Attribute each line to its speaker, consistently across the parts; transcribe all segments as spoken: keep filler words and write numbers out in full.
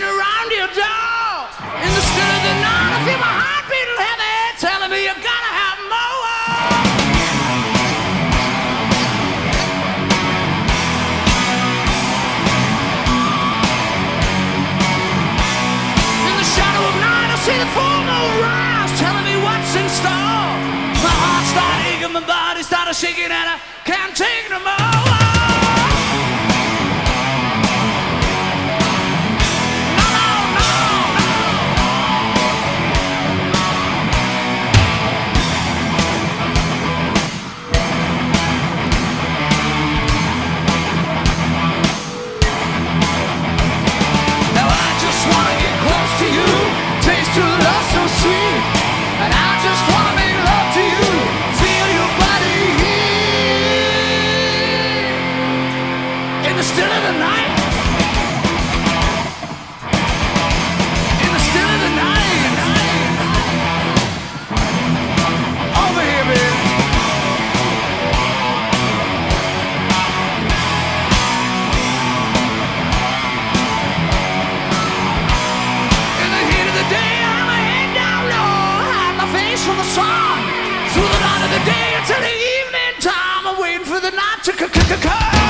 Speaker 1: around your door. In the still of the night, I feel my heart beating heavy, telling me you gotta have more. In the shadow of night, I see the full moon rise, telling me what's in store. My heart started aching, my body started shaking, and I can't take no more. Still of the night. In the still of the night. Over here, man. In the heat of the day, I'm a head down low, hide my face from the sun. Through the night of the day until the evening time, I'm waiting for the night to come.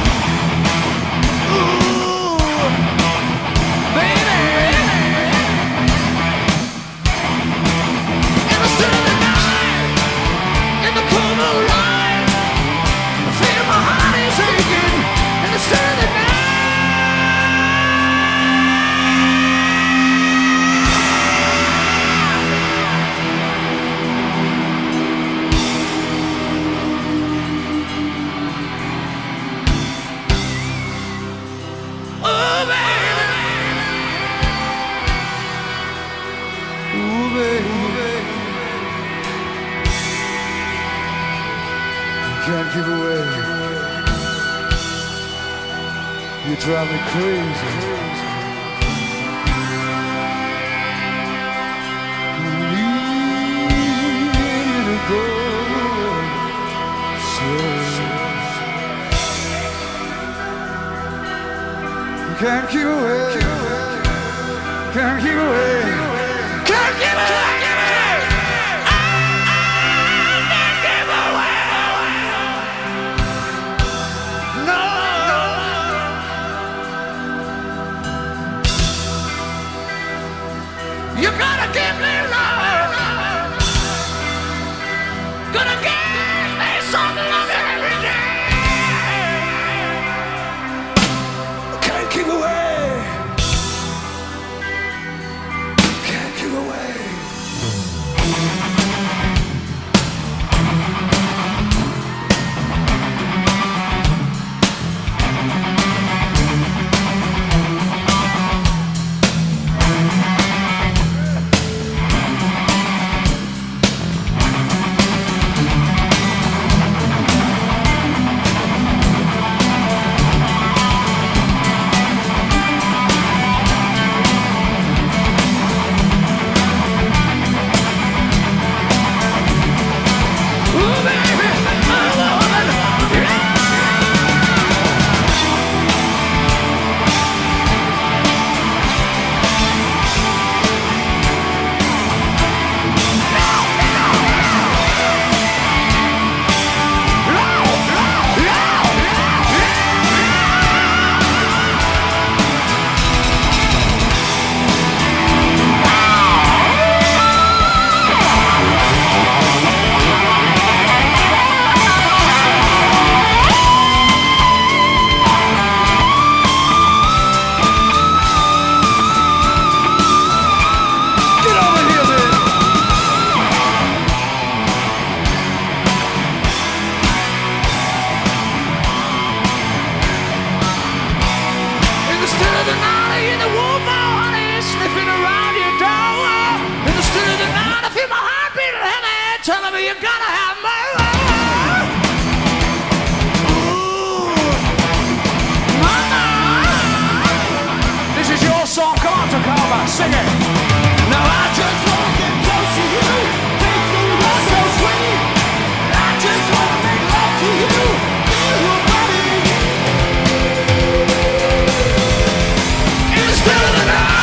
Speaker 1: Can't give away. You drive me crazy. Need to go slow. Can't keep away. Can't keep away. Can't keep away. You gotta give me love. Gonna give me some love every day. Can't keep away. Can't keep away. Telling me you gotta have more. Ooh, mama. This is your song. Come on, Tacoma, sing it. Now I just wanna get close to you. Taste the love so sweet. I just wanna make love to you. Feel your body in the still of the night.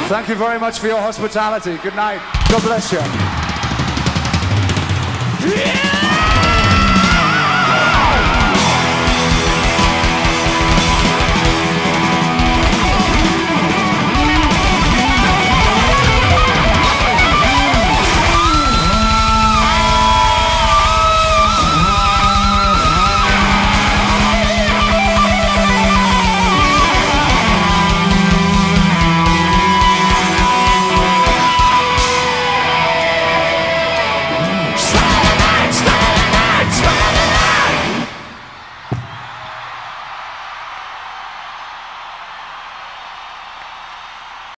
Speaker 1: Thank you very much for your hospitality. Good night. God bless you. Yeah!